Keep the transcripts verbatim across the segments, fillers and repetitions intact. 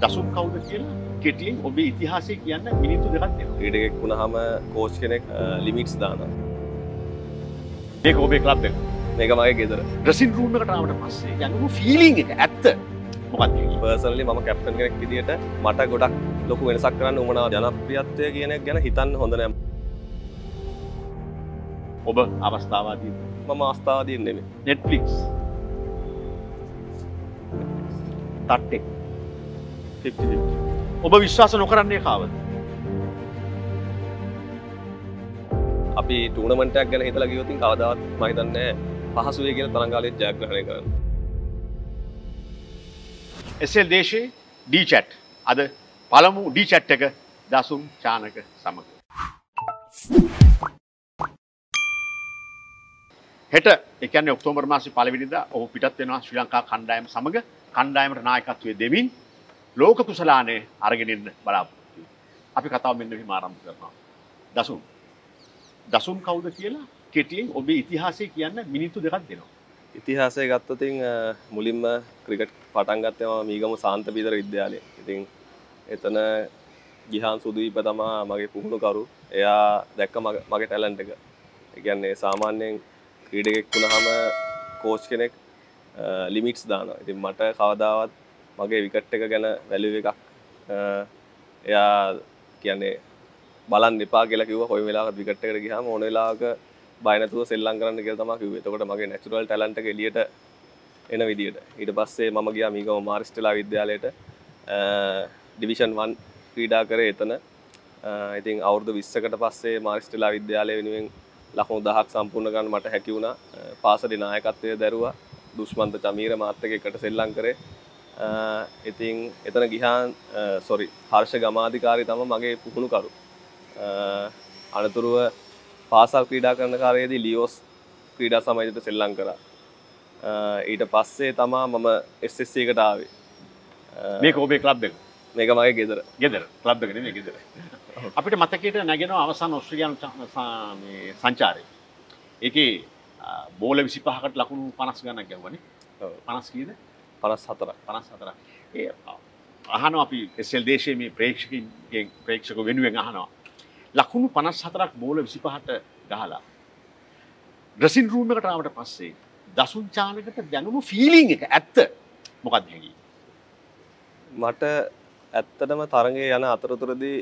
දසුන් කවුද කියලා කෙටියෙන් ඔබේ ඉතිහාසය කියන්න මිනිත්තු දෙකක් දෙනවා. ක්‍රීඩකෙක් වුණාම කෝච් කෙනෙක් ලිමිට්ස් දානවා. මේක ඔබේ ක්ලබ් එක. මේක මගේ ගෙදර. ඩ්‍රෙසින් රූම් එකට ආවට පස්සේ යනුණු ෆීලිං එක ඇත්ත මොකක්ද? පර්සනලි මම කැප්ටන් කෙනෙක් විදියට මට ගොඩක් ලොකු වෙනසක් කරන්න උවමනා ජනප්‍රියත්වය කියන එක ගැන හිතන්න හොඳ නෑ. ඔබ අවස්ථාවාදී මම අවස්ථාවාදී නෙමෙයි. Netflix තට්ටේ fifty fifty. ඔබ විශ්වාස නොකරන්නේ කාවද? අපි ටූර්නමන්ට් එකක් ගැන හිතලා ගියොත් කවදාවත් මම හිතන්නේ පහසු වෙයි කියලා තරංගාලයේ ජයග්‍රහණය කරන්න. S L Deshaya D chat අද පළමු D chat එක දසුන් ශානක සමග. හෙට ඒ කියන්නේ ඔක්තෝබර් මාසයේ පළවෙනිදා ඔහු පිටත් වෙනවා ශ්‍රී ලංකා කණ්ඩායම සමග කණ්ඩායමට නායකත්වයේ දෙමින් ලෝක කුසලානේ අරගෙන ඉන්න බලාපොරොත්තු වෙනවා. අපි කතාව මෙන්න මෙහිම ආරම්භ කරනවා. දසුන් දසුන් කවුද කියලා කෙටියෙන් ඔබේ ඉතිහාසය කියන්න මිනිත්තු දෙකක් දෙනවා. ඉතිහාසය ගත්තොත් මුලින්ම ක්‍රිකට් පටන් ගත්තේ මම මීගම සාන්ත බීදර විද්‍යාලයේ. ඉතින් එතන ගිහාන් සුදීප තමා මගේ පුහුණුකරු. එයා දැක්ක මගේ ටැලන්ට් එක. ඒ කියන්නේ සාමාන්‍යයෙන් ක්‍රීඩකෙක් වුණාම කෝච් කෙනෙක් ලිමිට්ස් දානවා. ඉතින් මට කවදාවත් මගේ විකට් එක ගැන වැලියු එකක් එයා කියන්නේ බලන්න එපා කියලා කිව්වා. කොයි වෙලාවකත් විකට් එකට ගියාම ඕන වෙලාවක බය නැතුව සෙල්ලම් කරන්න කියලා තමයි කිව්වේ. එතකොට මගේ නැචරල් ටැලන්ට් එක එළියට එන විදියට. ඊට පස්සේ මම ගියා මීගම මාරිස්ටලා විද්‍යාලයට ඩිවිෂන් වන් ක්‍රීඩා කරේ එතන. ඉතින් අවුරුදු විස්සකට පස්සේ මාරිස්ටලා විද්‍යාලය වෙනුවෙන් ලකුණු දහයක් සම්පූර්ණ කරන්න මට හැකි වුණා. පාසලේ නායකත්වය දැරුවා. දුෂ්මන්ත චමීර මාත් එක්ක එකට සෙල්ලම් කරේ. ඉතින් එතන ගිහාන් සෝරි හර්ෂ ගමාධිකාරී තමයි මගේ පුහුණුකරු. අනතුරුව පාසල් ක්‍රීඩා කරන කාලයේදී ලියෝස් ක්‍රීඩා සමයකට සෙල්ලම් කරා. ඊට පස්සේ තමයි මම S S C එකට ආවේ. මේක ඔබේ ක්ලබ් එක. මේක මගේ ගෙදර. ගෙදර. ක්ලබ් එක නෙමෙයි ගෙදර. අපිට මතකයට නැගෙනවා අවසාන ඕස්ට්‍රේලියානු මේ සංචාරය. ඒකේ බෝල විසිපහකට ලකුණු පනස් ගණනක් ගැව්වනේ. ඔව්. පනස් කීයද? පනස් හතරක්. පනස් හතරක්. ඒ අහනවා අපි S L Deshaya මේ ප්‍රේක්ෂකයන්ගෙන් ප්‍රේක්ෂක වෙනුවෙන් අහනවා. ලකුණු පනස් හතරක් බෝල විසිපහට ගහලා ඩ්‍රෙසින් රූම් එකට ආවට පස්සේ දසුන් ශානකට දැනුණු ෆීලිං එක ඇත්ත මොකක්ද හැඟී? මට ඇත්තටම තරඟේ යන අතරතුරදී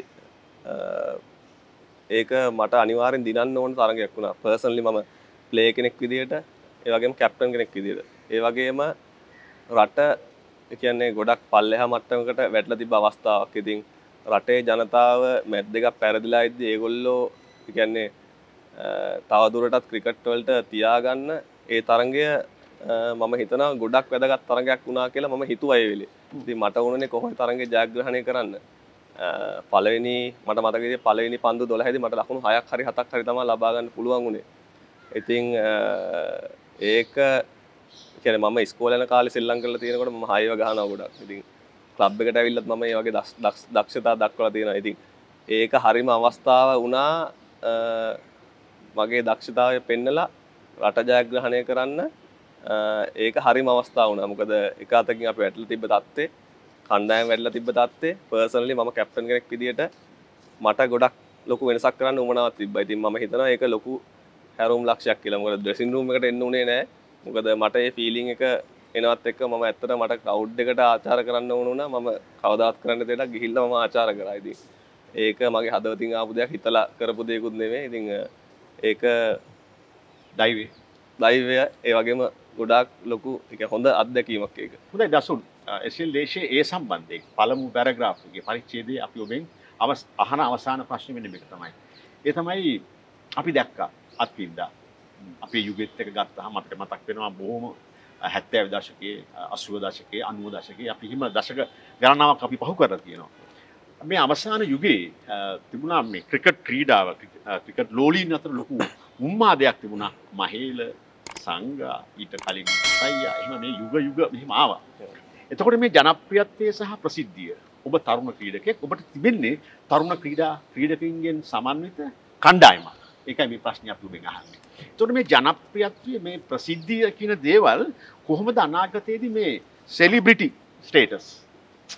ඒක මට අනිවාර්යෙන් දිනන්න ඕන තරඟයක් වුණා. පර්සනලි මම ප්ලේ කෙනෙක් විදියට, ඒ වගේම කැප්ටන් කෙනෙක් විදියට. ඒ වගේම රට කියන්නේ ගොඩක් පල්ලෙහා මට්ටමකට වැටලා තිබ්බ අවස්ථාවක්. ඉතින් රටේ ජනතාව මැච් දෙකක් පැරදිලා ඉද්දි ඒගොල්ලෝ කියන්නේ තවදුරටත් ක්‍රිකට් වලට තියාගන්න ඒ තරඟය මම හිතනවා ගොඩක් වැදගත් තරඟයක් වුණා කියලා මම හිතුවා ඒ වෙලේ. ඉතින් මට වුණනේ කොහොමද තරඟේ ජයග්‍රහණය කරන්න. පළවෙනි මට මතක විදිහට පළවෙනි පන්දු දොළහේදී මට ලකුණු හයක් හරි හතක් හරි තමයි ලබා ගන්න පුළුවන් වුණේ. ඉතින් ඒක කියන්නේ මම ඉස්කෝලේ යන කාලේ සෙල්ලම් කරලා තියෙනකොට මම හයව ගහනවා ගොඩක්. ඉතින් ක්ලබ් එකට ඇවිල්ලත් මම මේ වගේ දක්ෂතා දක්වලා තියෙනවා. ඉතින් ඒක හරිම අවස්ථාව වුණා මගේ දක්ෂතාවය පෙන්නලා රට ජයග්‍රහණය කරන්න. ඒක හරිම අවස්ථාව වුණා. මොකද එක අතකින් අපි වැටලා තිබ්බ තත්ත්වේ, කණ්ඩායම වැටලා තිබ්බ තත්ත්වේ පර්සනලි මම කැප්ටන් කෙනෙක් විදියට මට ගොඩක් ලොකු වෙනසක් කරන්න උවමනාවක් තිබ්බා. ඉතින් මම හිතනවා ඒක ලොකු හැරවුම් ලක්ෂයක් කියලා. මොකද ඩ්‍රෙසින් රූම් එකට එන්න උනේ නැහැ. මොකද මට ඒ ෆීලිං එක එනවත් එක්ක මම ඇත්තට මට ක්‍රවුඩ් එකට ආචාර කරන්න ඕන වුණා. මම කවදාවත් කරන්න දෙයක් ගිහිල්ලා මම ආචාර කරා. ඉතින් ඒක මගේ හදවතින් ආපු දෙයක්, හිතලා කරපු දෙයක්ුත් නෙමෙයි. ඉතින් ඒක ඩයිවේ ඩයිවය ඒ වගේම ගොඩාක් ලොකු ඒක හොඳ අත්දැකීමක් ඒක. හොඳයි දසුන් S L Deshaya ඒ සම්බන්ධයෙන් පළමු පැරග්‍රාෆ් එකේ පරිච්ඡේදයේ අපි ඔබෙන් අහන අවසාන ප්‍රශ්නේ මෙන්න මේක තමයි. ඒ තමයි අපි දැක්කා අත්විඳා අපේ යුගෙත් එක ගත්තාම අපිට මතක් වෙනවා බොහොම හැත්තෑ දශකයේ අසූව දශකයේ අනූව දශකයේ අපි හිම දශක ගණනාවක් අපි පහු කරලා තියෙනවා. මේ අවසාන යුගයේ තිබුණා මේ ක්‍රිකට් ක්‍රීඩාව ක්‍රිකට් ලෝලීන් අතර ලොකු උන්මාදයක් තිබුණා. මහේල සංගා ඊට කලින් සයියා එහෙම මේ යුග යුග මෙහිම ආවා. එතකොට මේ ජනප්‍රියත්වය සහ ප්‍රසිද්ධිය ඔබ තරුණ ක්‍රීඩකෙක් ඔබට තිබෙන්නේ තරුණ ක්‍රීඩා ක්‍රීඩකින්ගෙන් සමන්විත කණ්ඩායමක්. ඒකයි මේ ප්‍රශ්නේ අපි ඔබෙන් අහන්නේ. එතකොට මේ ජනප්‍රියත්වය මේ ප්‍රසිද්ධිය කියන දේවල් කොහොමද අනාගතයේදී මේ සෙලිබ්‍රිටි ස්ටේටස්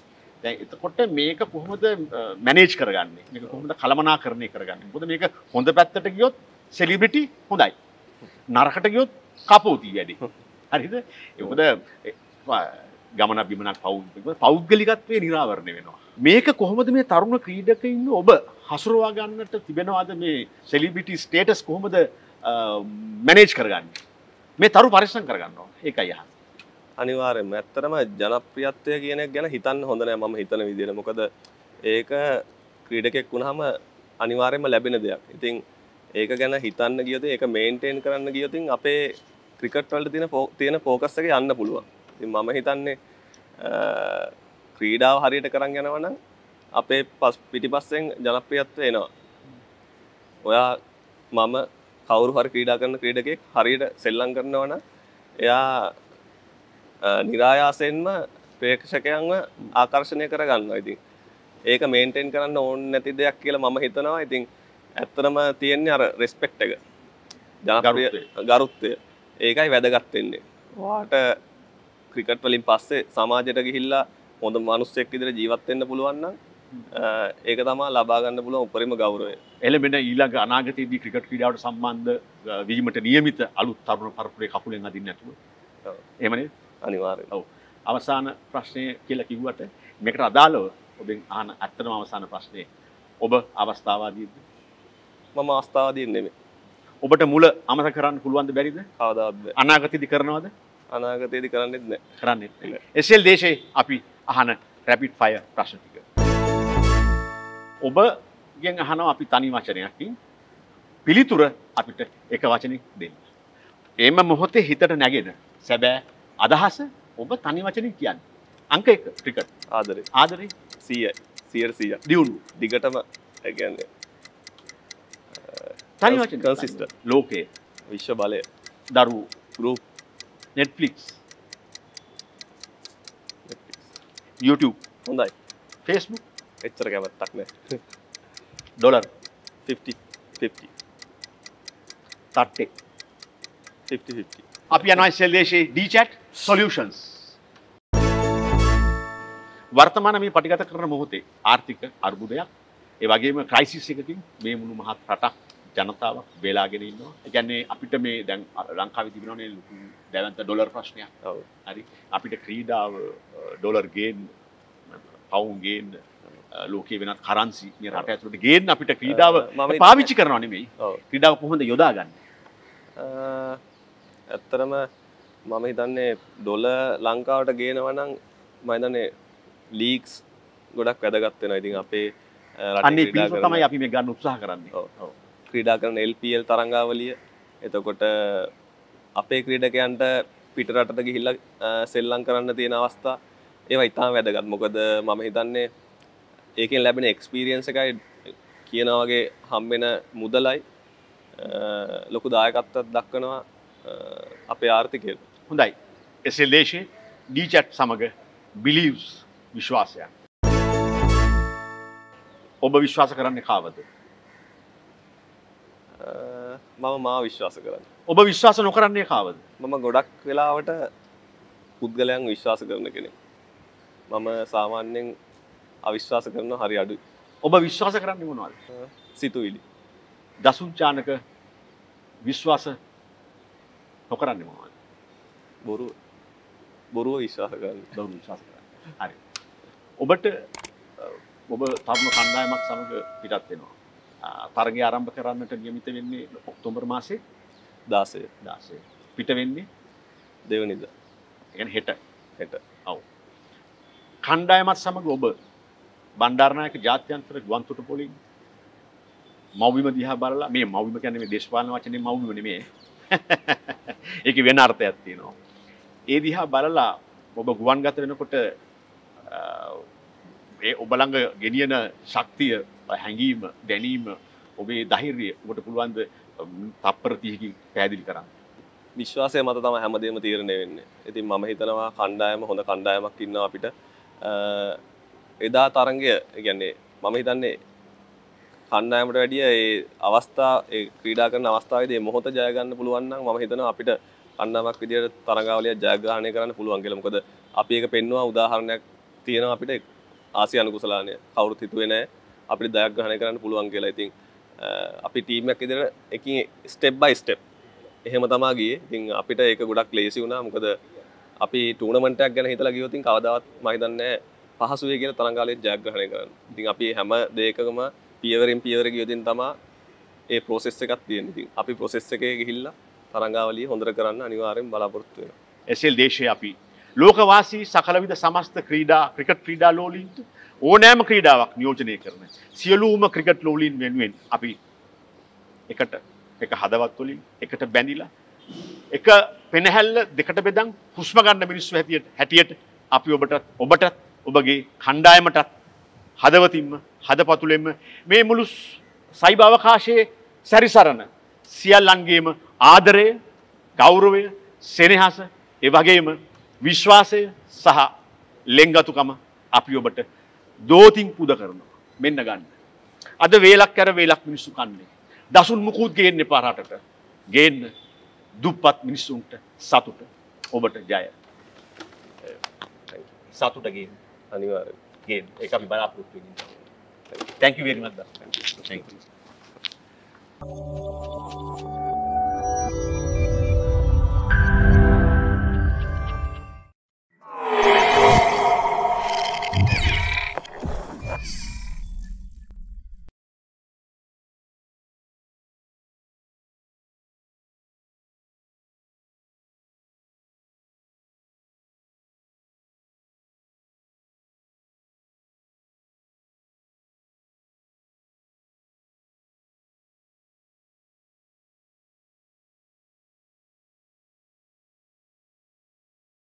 දැන් එතකොට මේක කොහොමද මැනේජ් කරගන්නේ? මේක කොහොමද කළමනාකරණය කරගන්නේ? මොකද මේක හොඳ පැත්තට ගියොත් සෙලිබ්‍රිටි හොඳයි. නරකට ගියොත් කපෝති වැඩි. හරිද? ඒ මොකද ගමන බිමනක් පෞද්ගලිකත්වයේ නිරාවරණය වෙනවා. මේක කොහොමද මේ තරුණ ක්‍රීඩකයින් ඔබ හසුරවා ගන්නට තිබෙනවාද මේ සෙලිබ්‍රිටි ස්ටේටස් කොහොමද මැනේජ් කරගන්නේ? මේ තරු පරිස්සම් කරගන්නවා. ඒකයි අහන්නේ. අනිවාර්යයෙන්ම ඇත්තටම ජනප්‍රියත්වය කියන එක ගැන හිතන්න හොඳ නෑ මම හිතන විදිහට. මොකද ඒක ක්‍රීඩකෙක් වුණාම අනිවාර්යයෙන්ම ලැබෙන දෙයක්. ඉතින් ඒක ගැන හිතන්න ගියොත් ඒක මේන්ටේන් කරන්න ගියොත් අපේ ක්‍රිකට් වලට තියෙන තියෙන ફોකස් එක යන්න පුළුවන්. ඉතින් මම හිතන්නේ ක්‍රීඩාව හරියට කරන් යනවා නම් අපේ පිටිපස්සෙන් ජනප්‍රියත්වය එනවා. ඔයා මම කවුරු හරි ක්‍රීඩා කරන ක්‍රීඩකෙක් හරියට සෙල්ලම් කරනවා නම් එයා නිරායාසයෙන්ම ප්‍රේක්ෂකයන්ව ආකර්ෂණය කරගන්නවා. ඉතින් ඒක මේන්ටේන් කරන්න ඕනේ නැති දෙයක් කියලා මම හිතනවා. ඉතින් ඇත්තටම තියෙන්නේ අර රෙස්පෙක්ට් එක. ජනප්‍රිය ගරුත්වය. ඒකයි වැදගත් වෙන්නේ. ඔයාට ක්‍රිකට් වලින් පස්සේ සමාජයට ගිහිල්ලා හොඳ මිනිස්සෙක් විදිහට ජීවත් වෙන්න පුළුවන් නම් ඒක තමයි ලබා ගන්න පුළුවන් උපරිම ගෞරවය. එළඹෙන ඊළඟ අනාගතයේදී ක්‍රිකට් ක්‍රීඩාවට සම්බන්ධ වීමට නියමිත අලුත් තරුණ පරපුරේ කකුලෙන් අදින්න නැතුව. ඔව්. එහෙමනේ? අනිවාර්යයෙන්. ඔව්. අවසාන ප්‍රශ්නය කියලා කිව්වට මේකට අදාළව ඔබෙන් අහන ඇත්තම අවසාන ප්‍රශ්නේ ඔබ අවස්ථාවාදීද? මම අවස්ථාවාදී නෙමෙයි. ඔබට මුල අමතක කරන්න පුළුවන්ද බැරිද? කවදාවත් බෑ. අනාගතයේදී කරනවද? අනාගතයේදී කරන්නෙත් නෑ. කරන්නෙත් නෑ. එස් එල් දේශේ අපි අහන රැපිඩ් ෆයර් ප්‍රශ්න ටික. ඔබගෙන් අහනවා අපි තනි වචනයකින් පිළිතුර අපිට එක වචනයක් දෙන්න. එම මොහොතේ හිතට නැගෙන සැබෑ අදහස ඔබ තනි වචනින් කියන්නේ. අංක එක ක්‍රිකට්. ආදරේ. ආදරේ සීයයි. සීයට සීයක්. දියුණු. දිගටම ඒ කියන්නේ තනි වචන කන්සිස්ටන්ට්. ලෝකේ විශ්ව බලය. දරුවෝ. ගෲප්. නෙට්ෆ්ලික්ස්. YouTube. හොඳයි. Facebook. එච්චර කැමැත්තක් නෑ. ඩොලර්. fifty fifty. තට්ටේ. fifty fifty. අපි යනවා එස් එල් දේශේ ඩී chat solutions. වර්තමාන මේ පටිගත කරන මොහොතේ ආර්ථික අර්බුදයක් ඒ වගේම ක්‍රයිසිස් එකකින් මේ මුළු මහත් රටක් ජනතාවක් වේලාගෙන ඉන්නවා. ඒ කියන්නේ අපිට මේ දැන් ලංකාවේ තිබෙනවනේ ලොකු දැවැන්ත ඩොලර් ප්‍රශ්නයක්. ඔව්. හරි. අපිට ක්‍රීඩාව ඩොලර් ගේන්න, පවුන් ගේන්න, ලෝකයේ වෙනත් කරන්සි මේ රට ඇතුළට ගේන්න අපිට ක්‍රීඩාව පාවිච්චි කරනවා නෙමෙයි. ඔව්. ක්‍රීඩාව කොහොමද යොදාගන්නේ? ඇත්තරම මම හිතන්නේ ඩොලර් ලංකාවට ගේනවා නම් මම හිතන්නේ ලීග්ස් ගොඩක් වැදගත් වෙනවා. ඉතින් අපේ රටේ අන්නේ පිළිතුර තමයි අපි මේ ගන්න උත්සාහ කරන්නේ. ඔව්. ඔව්. ක්‍රීඩා කරන එල් පී එල් තරඟාවලිය. එතකොට අපේ ක්‍රීඩකයන්ට පිට රටට ගිහිල්ලා සෙල්ලම් කරන්න තියෙන අවස්ථා ඒවා ඉතාම වැදගත්. මොකද මම හිතන්නේ ඒකෙන් ලැබෙන එක්ස්පීරියන්ස් එකයි කියන වගේ හම්බෙන මුදලයි ලොකු දායකත්වයක් දක්වනවා අපේ ආර්ථිකයට. හොඳයි. එස් එල් දේශේ ඩී chat සමග believes විශ්වාසය. ඔබ විශ්වාස කරන්නේ කාවද? මම මාව විශ්වාස කරන්නේ. ඔබ විශ්වාස නොකරන්නේ කාවද? මම ගොඩක් වෙලාවට පුද්ගලයන් විශ්වාස කරන කෙනෙක්. මම සාමාන්‍යයෙන් අවිශ්වාස කරනවා හරි අඩුයි. ඔබ විශ්වාස කරන්නේ මොනවද? සිතුවිලි. දසුන් චානක විශ්වාස නොකරන්නේ මොනවද? බොරුව. බොරුව විශ්වාස කරන්නේ. බොරුව විශ්වාස කරන්නේ. හරි. ඔබට ඔබ තරුණ කණ්ඩායමක් සමග පිටත් වෙනවා. තරගය ආරම්භ කරන්නට නියමිත වෙන්නේ ඔක්තෝබර් මාසේ දාසය. දාසය. පිට වෙන්නේ දෙවනිදා. ඒ කියන්නේ හෙට. හෙට. ඔව්. කණ්ඩායමත් සමග ඔබ බණ්ඩාරනායක ජාත්‍යන්තර ගුවන්තොටුපොළින් මව්බිම දිහා බලලා මේ මව්බිම කියන්නේ මේ දේශපාලන වචනේ මව්බිම නෙමෙයි. ඒකේ වෙන අර්ථයක් තියෙනවා. ඒ දිහා බලලා ඔබ ගුවන්ගත වෙනකොට ඒ ඔබ ළඟ ගෙනියන ශක්තිය, හැඟීම, දැනීම, ඔබේ ධෛර්යය ඔබට පුළුවන් ද තප්පර තිහකින් පැහැදිලි කරන්න? විශ්වාසය මත තමයි හැමදේම තීරණය වෙන්නේ. ඉතින් මම හිතනවා කණ්ඩායම හොඳ කණ්ඩායමක් ඉන්නවා අපිට. එදා තරඟය, ඒ කියන්නේ මම හිතන්නේ කණ්ඩායමට වැඩිය ඒ අවස්ථා ඒ ක්‍රීඩා කරන අවස්ථාවේදී මේ මොහොත ජය ගන්න පුළුවන් නම් මම හිතනවා අපිට කණ්ඩායමක් විදියට තරඟාවලිය ජයග්‍රහණය කරන්න පුළුවන් කියලා. මොකද අපි ඒක පෙන්නවා උදාහරණයක් තියෙනවා අපිට ආසියානු කුසලානය කවුරුත් හිතුවේ නැහැ අපිට ජයග්‍රහණය කරන්න පුළුවන් කියලා. ඉතින් අපි ටීම් එකක් විදිහට එකින් ස්ටෙප් බයි ස්ටෙප් එහෙම තමයි ගියේ. ඉතින් අපිට ඒක ගොඩක් ලේසි වුණා. මොකද අපි ටූර්නමන්ට් එකක් ගැන හිතලා ගියොත් ඉතින් කවදාවත් මම හිතන්නේ පහසු වෙයි කියලා තරංගාලේ ජයග්‍රහණය කරන්න. ඉතින් අපි හැම දෙයකම පියවරෙන් පියවර ගියොතින් තමයි ඒ process එකක් තියෙන්නේ. ඉතින් අපි process එකේ ගිහිල්ලා තරංගාවලිය හොඳට කරන්න අනිවාර්යෙන් බලාපොරොත්තු වෙනවා. S L Deshaya අපි ලෝකවාසී සකලවිධ සමස්ත ක්‍රීඩා ක්‍රිකට් ක්‍රීඩා ලෝලීන්ට ඕනෑම ක්‍රීඩාවක් නියෝජනය කරන සියලුම ක්‍රිකට් ලෝලීන් වෙනුවෙන් අපි එකට එක හදවත් වලින් එකට බැඳිලා එක පෙනහැල්ල දෙකට බෙදන් හුස්ම ගන්න මිනිස්සු හැටියට හැටියට අපි ඔබට ඔබට ඔබගේ කණ්ඩායමටත් හදවතින්ම හදපතුලෙන්ම මේ මුළු සයිබ අවකාශයේ සැරිසරන සියල්ලන්ගේම ආදරය, ගෞරවය, සෙනෙහස, ඒ වගේම විශ්වාසය සහ ලෙන්ගතුකම අපි ඔබට දෝතින් පුද කරනවා. මෙන්න ගන්න. අද වේලක් කර වේලක් මිනිස්සු කන්නේ. දසුන් මුකුත් ගේන්න එපා රටට. ගේන්න දුප්පත් මිනිස්සුන්ට සතුට. ඔබට ජය. සතුට ගේන්න. අනිවාර්යෙන්. ගේන්න. ඒක අපි බලාපොරොත්තු වෙන්නේ. Thank you very much. Thank you.